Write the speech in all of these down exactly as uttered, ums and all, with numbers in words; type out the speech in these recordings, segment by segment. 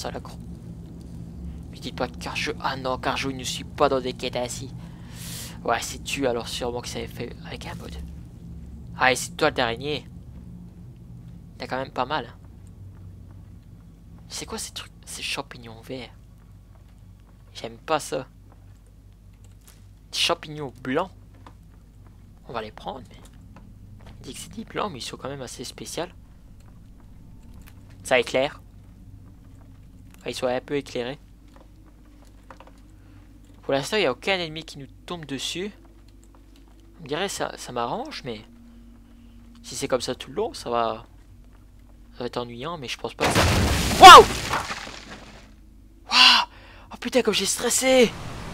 ça la gros. Mais dites pas car je... Ah non, car je ne suis pas dans des quêtes ainsi. Ouais, c'est tu alors sûrement que ça avait fait avec un mode. Ah, et c'est toi d'araignée. T'as quand même pas mal. C'est quoi ces trucs, ces champignons verts? J'aime pas ça. Des champignons blancs. On va les prendre, mais... Il dit que c'est des blancs, mais ils sont quand même assez spéciaux. Ça éclaire. Enfin, ils sont un peu éclairés. Pour l'instant, il n'y a aucun ennemi qui nous tombe dessus. On me dirait ça, ça m'arrange, mais... Si c'est comme ça tout le long, ça va... Ça va être ennuyant, mais je pense pas que ça... Waouh! Waouh! Oh putain, comme j'ai stressé!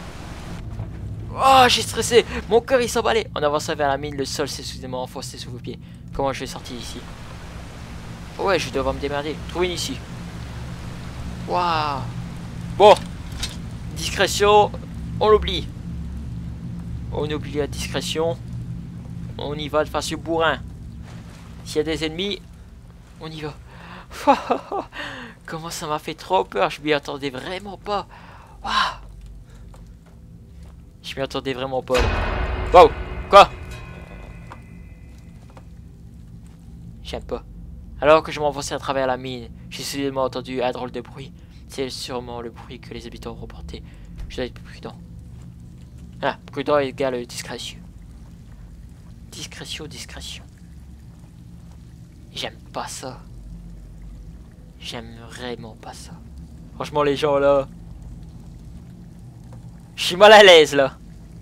Oh, j'ai stressé! Mon cœur, il s'emballait! En avançant vers la mine, le sol s'est soudainement enfoncé sous vos pieds. Comment je vais sortir d'ici? Ouais, je vais devoir me démerder. Trouver une issue. Waouh! Bon! Discrétion, on l'oublie. On oublie la discrétion. On y va de face au bourrin. S'il y a des ennemis, on y va. Comment ça m'a fait trop peur, je m'y attendais vraiment pas. Waouh! Je m'y attendais vraiment pas. Wow! Quoi? J'aime pas. Alors que je m'enfonçais à travers la mine, j'ai soudainement entendu un drôle de bruit. C'est sûrement le bruit que les habitants ont reporté. Je dois être plus prudent. Ah, prudent égale discrétion. Discrétion, discrétion. J'aime pas ça. J'aime vraiment pas ça. Franchement, les gens là. Je suis mal à l'aise là.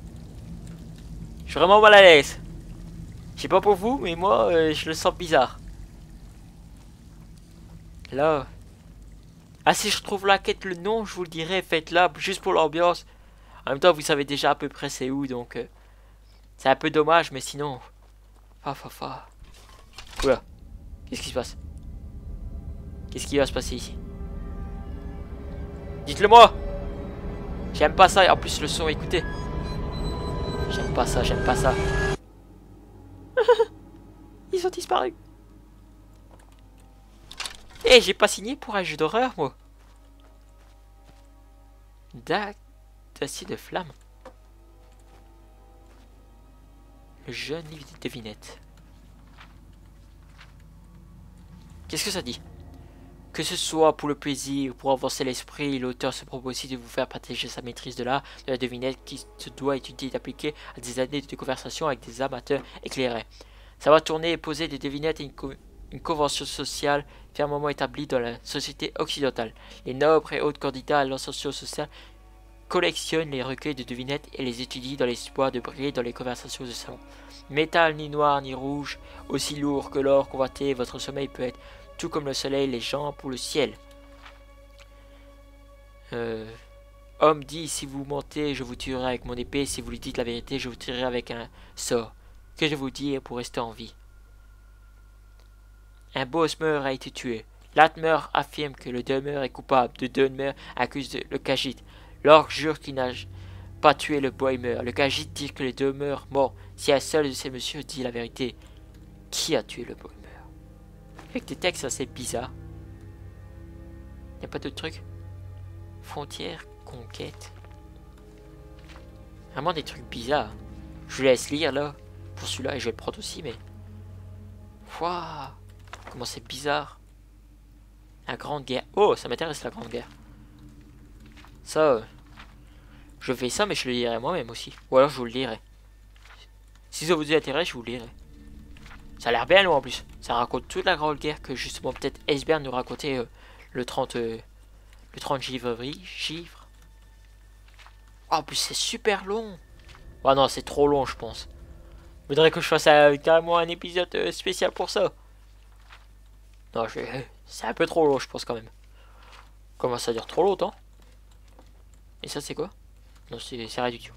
Je suis vraiment mal à l'aise. Je sais pas pour vous, mais moi, euh, je le sens bizarre. Là. Ah, si je trouve la quête, le nom, je vous le dirai, faites-la juste pour l'ambiance. En même temps, vous savez déjà à peu près c'est où, donc... Euh, c'est un peu dommage, mais sinon... Fa fa fa. Oula. Qu'est-ce qui se passe? Qu'est-ce qui va se passer ici? Dites-le moi! J'aime pas ça, et en plus le son, écoutez. J'aime pas ça, j'aime pas ça. Ils ont disparu. Eh, hey, j'ai pas signé pour un jeu d'horreur, moi. Dac d'acier de flamme. Le jeune livre des devinettes. Qu'est-ce que ça dit? Que ce soit pour le plaisir ou pour avancer l'esprit, l'auteur se propose aussi de vous faire partager sa maîtrise de l'art de la devinette qui se doit étudier et appliquer à des années de conversation avec des amateurs éclairés. Ça va tourner et poser des devinettes et une, co une convention sociale fermement établie dans la société occidentale. Les nobles et autres candidats à l'ascension sociale collectionnent les recueils de devinettes et les étudient dans l'espoir de briller dans les conversations de salon. Métal ni noir ni rouge, aussi lourd que l'or convoité, votre sommeil peut être tout comme le soleil, les gens pour le ciel. Euh, homme dit, si vous mentez, je vous tuerai avec mon épée. Si vous lui dites la vérité, je vous tuerai avec un sort. Que je vous dis pour rester en vie. Un boss meurt a été tué. Latmer affirme que le demeure est coupable. De Dunmer accuse le Khajiit. L'orque jure qu'il n'a pas tué le boimer. Le Khajiit dit que les deux meurent morts. Si un seul de ces messieurs dit la vérité, qui a tué le boimer? Avec des textes assez bizarres. Y a pas d'autres trucs? Frontière, conquête. Vraiment des trucs bizarres. Je vous laisse lire là. Pour celui-là, et je vais le prendre aussi, mais... Waouh! Comment c'est bizarre. La Grande Guerre. Oh, ça m'intéresse la Grande Guerre. Ça, euh, je fais ça, mais je le lirai moi-même aussi. Ou alors je vous le lirai. Si ça vous intéresse, je vous le lirai. Ça a l'air bien long en plus. Ça raconte toute la Grande Guerre que justement peut-être Esbern nous racontait euh, le trente... Euh, le trente givreries. Givre. Oh, en plus c'est super long. Oh non, c'est trop long je pense. Faudrait que je fasse euh, carrément un épisode euh, spécial pour ça. Non, je... c'est un peu trop long je pense quand même. Comment ça dure trop longtemps? Et ça c'est quoi? Non, c'est réduction.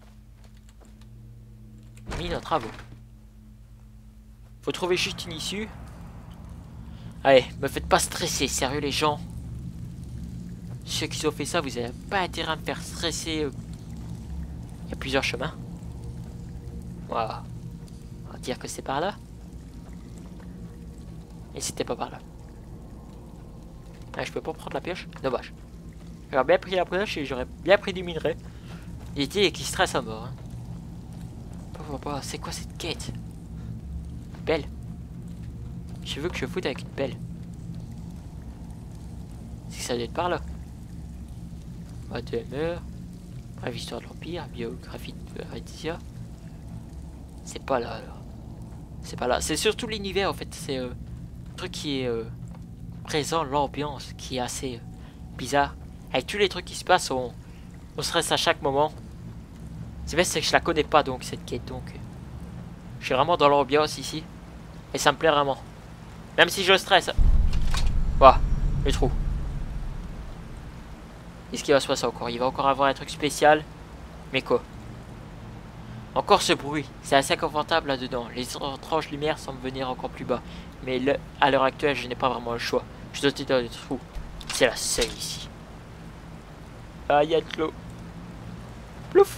Mine à travaux. Faut trouver juste une issue. Allez, me faites pas stresser, sérieux les gens. Ceux qui ont fait ça, vous n'avez pas intérêt à me faire stresser. Il y a plusieurs chemins. Voilà. On va dire que c'est par là. Et c'était pas par là. Ah, je peux pas prendre la pioche. Dommage. J'aurais bien pris la pioche et j'aurais bien pris du minerai. Il était qui stresse à mort. Hein. C'est quoi cette quête? Belle. Je veux que je foute avec une pelle. C'est que ça doit être par là. Whatever. Bref, histoire de l'Empire. Biographie de Heredia. C'est pas là alors. C'est pas là. C'est surtout l'univers en fait. C'est euh, un truc qui est euh, présent, l'ambiance qui est assez euh, bizarre. Avec tous les trucs qui se passent, on, on stresse à chaque moment. C'est bien, c'est que je la connais pas donc cette quête. Donc euh, je suis vraiment dans l'ambiance ici. Et ça me plaît vraiment. Même si je stresse. Voilà, le trou. Qu'est-ce qui va se passer encore? Il va encore avoir un truc spécial. Mais quoi? Encore ce bruit. C'est assez confortable là-dedans. Les étranges lumières semblent venir encore plus bas. Mais le, à l'heure actuelle, je n'ai pas vraiment le choix. Je dois être dans le trou. C'est la seule ici. Ah, il y a de l'eau. Plouf.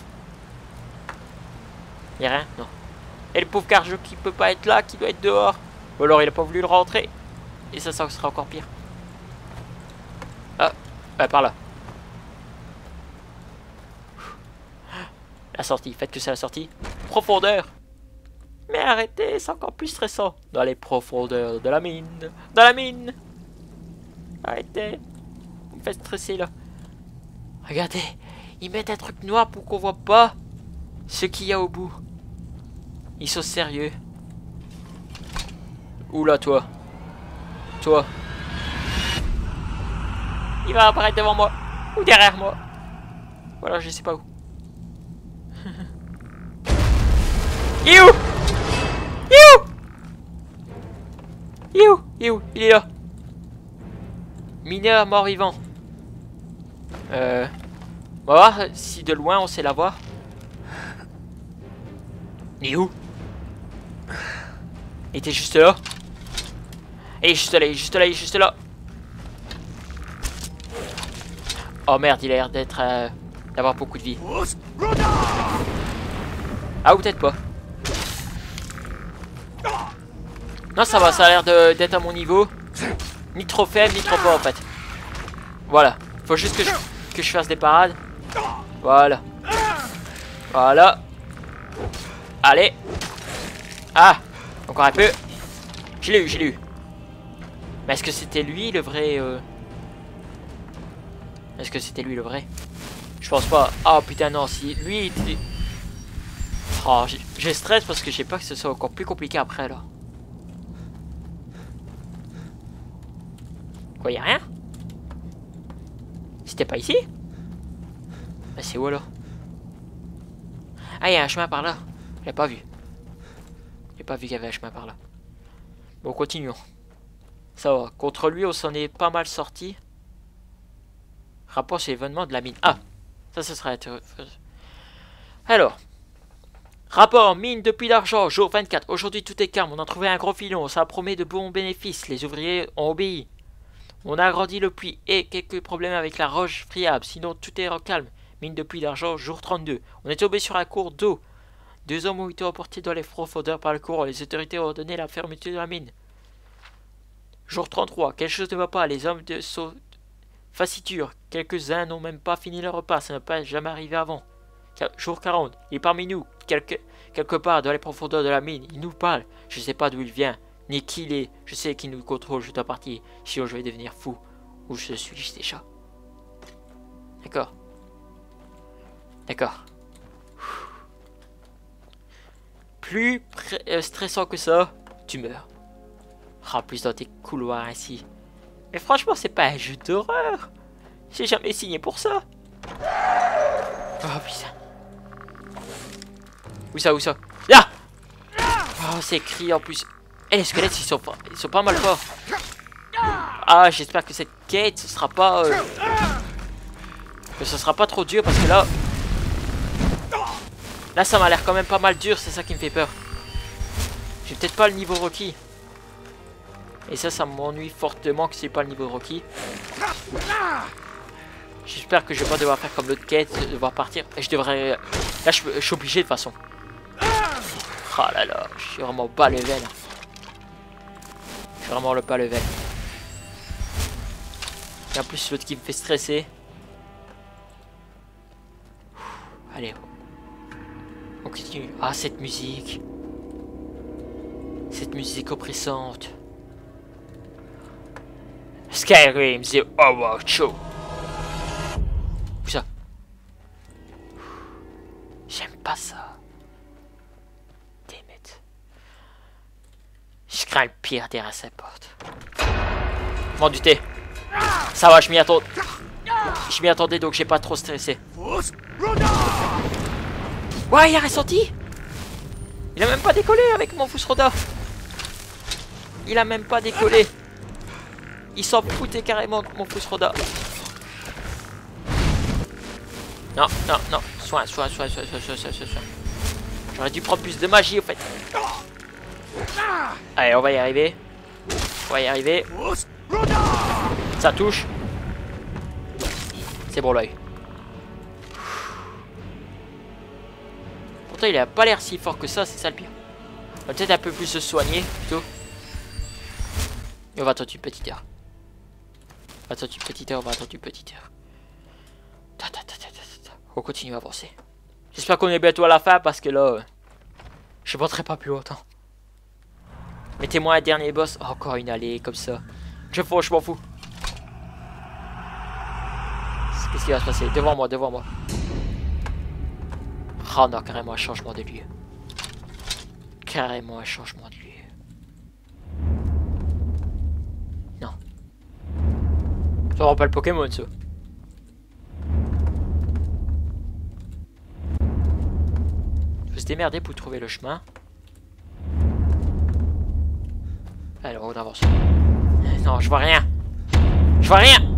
Il n'y a rien? Non. Et le pauvre Carjo qui peut pas être là, qui doit être dehors. Ou alors il a pas voulu le rentrer. Et ça, ça sera encore pire. Ah, ah par là. La sortie, faites que c'est la sortie. Profondeur. Mais arrêtez, c'est encore plus stressant. Dans les profondeurs de la mine. Dans la mine. Arrêtez. Vous me faites stresser là. Regardez, ils mettent un truc noir pour qu'on voit pas ce qu'il y a au bout. Ils sont sérieux. Oula toi. Toi. Il va apparaître devant moi. Ou derrière moi. Voilà, je sais pas où. Il est où? Il est où? Il est où? Il est où? Il est là. Mineur mort-vivant. Euh... On va voir si de loin on sait la voir. Il est où? Il était juste là. Il est juste là, il est juste là, il est juste là. Oh merde, il a l'air d'être... Euh, d'avoir beaucoup de vie. Ah ou peut-être pas. Non ça va, ça a l'air d'être à mon niveau. Ni trop faible, ni trop fort en fait. Voilà. Faut juste que je, que je fasse des parades. Voilà. Voilà. Allez. Ah. Encore un peu. Je l'ai eu, je l'ai eu. Mais est-ce que c'était lui le vrai euh... Est-ce que c'était lui le vrai? Je pense pas. Ah putain non, si lui était... Oh, j'ai stress parce que j'ai peur que ce soit encore plus compliqué après là. Quoi, y'a rien? C'était pas ici? Bah c'est où alors? Ah, y'a un chemin par là. J'ai pas vu. J'ai pas vu qu'il y avait un chemin par là. Bon, continuons. Ça va. Contre lui, on s'en est pas mal sorti. Rapport sur l'événement de la mine. Ah! Ça, ce sera intéressant. Alors. Rapport, mine de puits d'argent, jour vingt-quatre. Aujourd'hui, tout est calme. On a trouvé un gros filon. Ça promet de bons bénéfices. Les ouvriers ont obéi. On a agrandi le puits et quelques problèmes avec la roche friable. Sinon, tout est calme. Mine de puits d'argent, jour trente-deux. On est tombé sur un cours d'eau. Deux hommes ont été emportés dans les profondeurs par le courant. Les autorités ont ordonné la fermeture de la mine. Jour trente-trois. Quelque chose ne va pas. Les hommes de sont faciturent. Quelques-uns n'ont même pas fini leur repas. Ça n'a pas jamais arrivé avant. Jour quarante. Il est parmi nous. Quelque, quelque part dans les profondeurs de la mine. Il nous parle. Je ne sais pas d'où il vient. Ni qui il est. Je sais qu'il nous contrôle. Je dois partir. Sinon je vais devenir fou. Ou je suis déjà. D'accord. D'accord. Plus euh, stressant que ça, tu meurs. En plus dans tes couloirs ainsi. Mais franchement, c'est pas un jeu d'horreur. J'ai jamais signé pour ça. Oh putain. Où ça, où ça? Là. Oh, c'est écrit en plus. Et les squelettes, ils sont pas, ils sont pas mal forts. Ah, j'espère que cette quête, ce sera pas... Euh, que ce sera pas trop dur, parce que là... Là, ça m'a l'air quand même pas mal dur, c'est ça qui me fait peur. J'ai peut-être pas le niveau requis. Et ça, ça m'ennuie fortement que c'est pas le niveau requis. J'espère que je vais pas devoir faire comme l'autre quête, devoir partir. Et je devrais... Là, je, je suis obligé de toute façon. Oh là là, je suis vraiment bas level. Je suis vraiment le bas level. Et en plus l'autre qui me fait stresser. Allez. On continue. Ah, cette musique. Cette musique oppressante. Skyrim, The Horror Show. Où ça? J'aime pas ça. Damn it. Je crains le pire derrière sa porte. M'en doutais. Ça va, je m'y attends. Je m'y attendais donc j'ai pas trop stressé. Ouais, il a ressenti. Il a même pas décollé avec mon Fusroda. Il a même pas décollé. Il s'en foutait carrément de mon Fusroda. Non, non, non. Soin, soin, soin, soin, soin, soin, soin, soin, soin. J'aurais dû prendre plus de magie au fait. Allez, on va y arriver. On va y arriver. Ça touche. C'est bon l'œil. Pourtant il a pas l'air si fort que ça, c'est ça le pire. On va peut-être un peu plus se soigner plutôt. Et on va attendre une petite heure. On va attendre une petite heure, on va attendre une petite heure. Ta, ta, ta, ta, ta, ta. On continue à avancer. J'espère qu'on est bientôt à la fin parce que là, euh, je ne monterai pas plus longtemps. Mettez-moi un dernier boss. Oh, encore une allée comme ça. Je fous, je m'en fous. Qu'est-ce qui va se passer? Devant moi, devant moi. Oh non, carrément un changement de lieu. Carrément un changement de lieu. Non. Ça rend pas le Pokémon, ça. Faut se démerder pour trouver le chemin. Alors, on avance. Non, je vois rien. Je vois rien.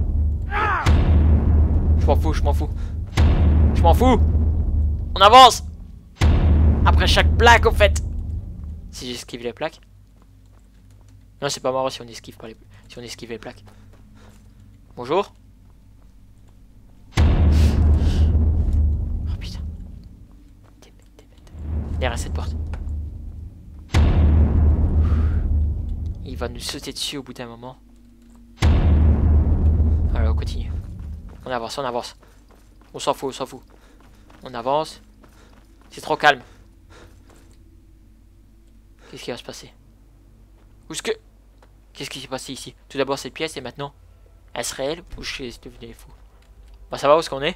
Je m'en fous, je m'en fous. Je m'en fous. On avance. Après chaque plaque, au fait. Si j'esquive les plaques. Non, c'est pas marrant si on esquive pas les si on esquive les plaques. Bonjour. Oh putain. Derrière cette porte. Il va nous sauter dessus au bout d'un moment. Alors on continue. On avance, on avance. On s'en fout, on s'en fout. On avance. C'est trop calme. Qu'est-ce qui va se passer? Où est-ce que... Qu'est-ce qui s'est passé ici? Tout d'abord cette pièce et maintenant... Est-ce réel ou je suis devenu fou? Bah ça va, où est-ce qu'on est?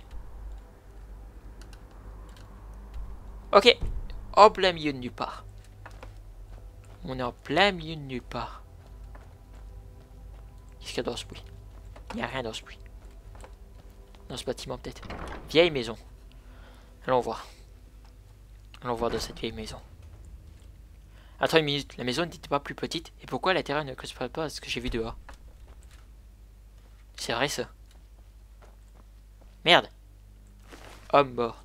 Ok. En plein milieu de nulle part. On est en plein milieu de nulle part. Qu'est-ce qu'il y a dans ce bruit? Il n'y a rien dans ce bruit. Dans ce bâtiment peut-être. Vieille maison. Allons voir. Allons voir dans cette vieille maison. Attends une minute. La maison n'était pas plus petite. Et pourquoi l'intérieur ne correspond pas à ce que j'ai vu dehors? C'est vrai ça. Merde. Homme mort.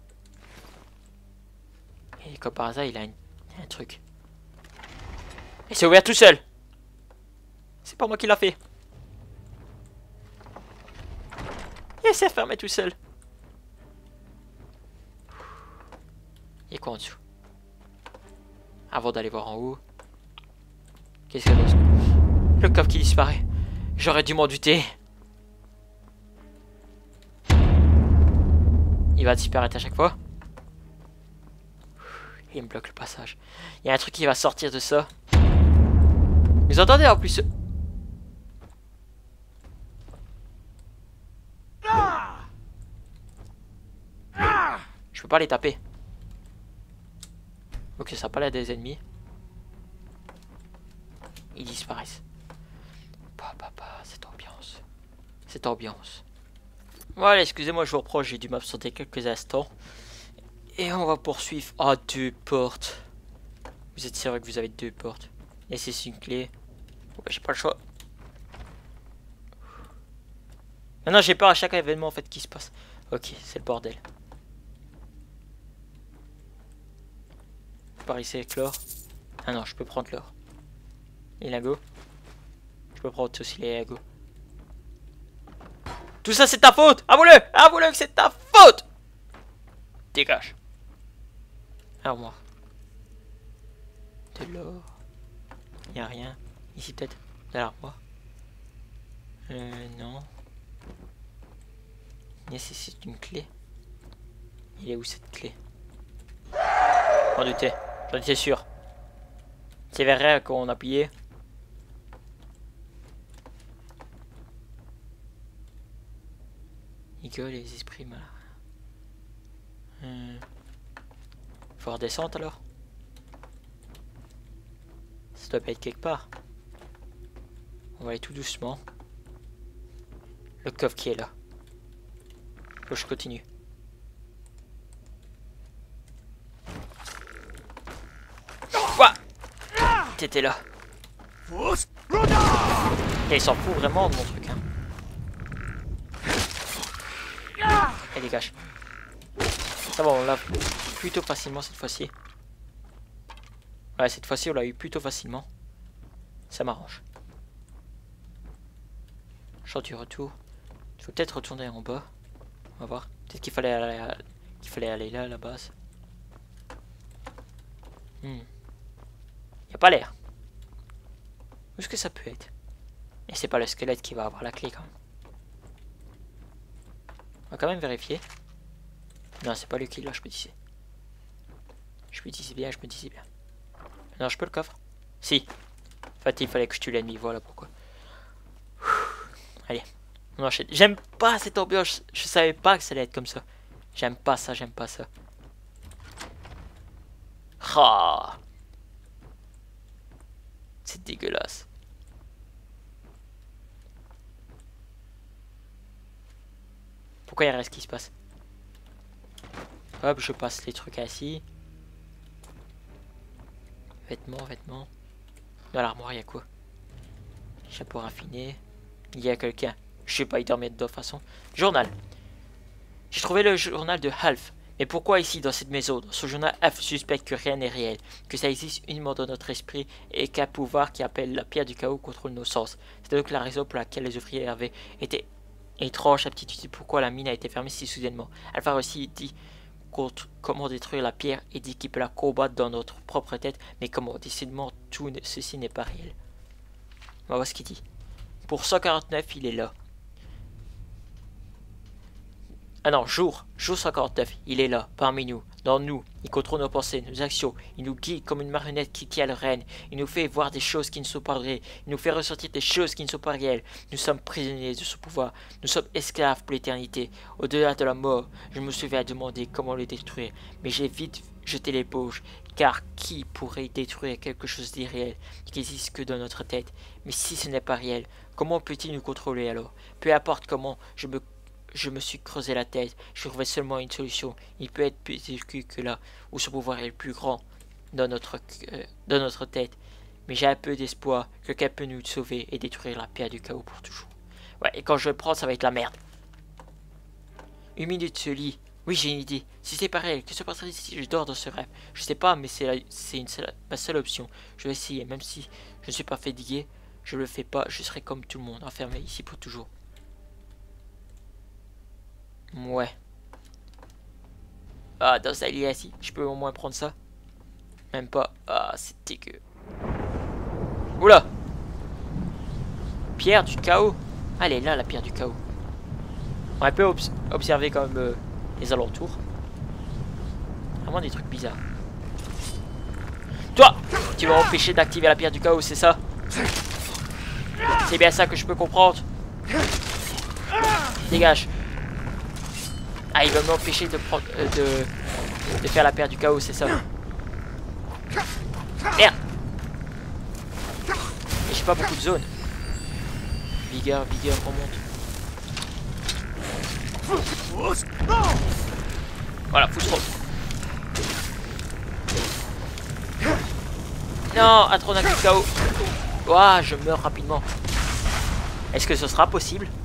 Et comme par hasard il a un, un truc. Et c'est ouvert tout seul. C'est pas moi qui l'a fait. Et c'est fermé tout seul. Il y a quoi en dessous? Avant d'aller voir en haut. Qu'est-ce qu'il y a d'autre? Le coffre qui disparaît. J'aurais dû m'en douter. Il va disparaître à chaque fois. Il me bloque le passage. Il y a un truc qui va sortir de ça. Vous entendez en plus? Je peux pas les taper. Ok, ça n'a pas l'air des ennemis. Ils disparaissent. Bah, bah, bah, cette ambiance. Cette ambiance. Voilà, excusez-moi, je vous reproche, j'ai dû m'absenter quelques instants. Et on va poursuivre. Ah, deux portes. Vous êtes sûr que vous avez deux portes? Et c'est une clé. Ouais, j'ai pas le choix. Non, non, j'ai peur à chaque événement en fait qui se passe. Ok, c'est le bordel. Par ici avec l'or. Ah non, je peux prendre l'or. Les lingots. Je peux prendre aussi les lingots. Tout ça c'est ta faute! Avoue-le! Avoue-le que c'est ta faute! Dégage. Armoire. De l'or. Y'a rien. Ici peut-être. Dans l'armoire. Euh non. nécessite une clé. Il est où cette clé? J'en doutais. J'en étais sûr. C'est vrai qu'on a appuyé. Igor et les esprits malins. Hmm. Faut redescendre alors. Ça doit pas être quelque part. On va aller tout doucement. Le coffre qui est là. Faut que je continue. Quoi? T'étais là. Et il s'en fout vraiment de mon truc. Hein. Et dégage. Ça va, on l'a plutôt facilement cette fois-ci. Ouais, cette fois-ci on l'a eu plutôt facilement. Ça m'arrange. Chant du retour. Il faut peut-être retourner en bas. On va voir. Peut-être qu'il fallait aller, à... qu'il fallait aller là à la base. Hmm. Y a pas l'air. Où est-ce que ça peut être? Et c'est pas le squelette qui va avoir la clé quand même. On va quand même vérifier. Non, c'est pas lui qui l'a, je me disais. Je me disais bien, je me disais bien. Non, je peux le coffre? Si. En fait, il fallait que je tue l'ennemi, voilà pourquoi. Allez, on enchaîne. J'aime pas cette ambiance, je savais pas que ça allait être comme ça. J'aime pas ça, j'aime pas ça. Ah, c'est dégueulasse. Pourquoi il y a rien qui se passe? Hop, je passe les trucs assis. Vêtements, vêtements. Dans l'armoire, il y a quoi? Chapeau raffiné. Il y a quelqu'un. Je sais pas, il dormait dedans de toute façon. Journal. J'ai trouvé le journal de Half. Mais pourquoi ici, dans cette maison? Dans ce journal, Half suspecte que rien n'est réel. Que ça existe uniquement dans notre esprit et qu'un pouvoir qui appelle la pierre du chaos contrôle nos sens. C'est donc la raison pour laquelle les ouvriers avaient été étrange aptitude. Pourquoi la mine a été fermée si soudainement. Alpha aussi dit contre comment détruire la pierre et dit qu'il peut la combattre dans notre propre tête. Mais comment? Décidément, tout ceci n'est pas réel. On va voir ce qu'il dit. Pour cent quarante-neuf, il est là. Ah non, jour, jour cent quarante-neuf, il est là, parmi nous, dans nous. Il contrôle nos pensées, nos actions. Il nous guide comme une marionnette qui tient le rêne. Il nous fait voir des choses qui ne sont pas vraies. Il nous fait ressentir des choses qui ne sont pas réelles. Nous sommes prisonniers de son pouvoir. Nous sommes esclaves pour l'éternité. Au-delà de la mort, je me suis fait demander comment le détruire. Mais j'ai vite jeté l'éponge. Car qui pourrait détruire quelque chose d'irréel qui n'existe que dans notre tête? Mais si ce n'est pas réel, comment peut-il nous contrôler alors? Peu importe comment, je me Je me suis creusé la tête, je trouvais seulement une solution. Il peut être plus vécu que là, où son pouvoir est le plus grand dans notre, euh, dans notre tête. Mais j'ai un peu d'espoir que quelqu'un peut nous sauver et détruire la pierre du chaos pour toujours. Ouais, et quand je le prends, ça va être la merde. Une minute ce lit. Oui, j'ai une idée. Si c'est pas réel, que se passerait si je dors dans ce rêve? Je sais pas, mais c'est ma seule option. Je vais essayer, même si je ne suis pas fatigué. Je le fais pas, je serai comme tout le monde, enfermé ici pour toujours. Ouais. Ah, dans ça, il est assis. Je peux au moins prendre ça. Même pas. Ah, c'est dégueu. Oula. Pierre du chaos. Ah, elle est là, la pierre du chaos. On peut obs observer quand même euh, les alentours. Vraiment des trucs bizarres. Toi, tu vas m'empêcher d'activer la pierre du chaos, c'est ça? C'est bien ça que je peux comprendre. Dégage. Ah, il va m'empêcher de, euh, de, de faire la pierre du chaos, c'est ça. Merde. Et j'ai pas beaucoup de zones. Vigueur, vigueur, remonte. Voilà, foutre. Non, un trône à chaos. Ouah, je meurs rapidement. Est-ce que ce sera possible?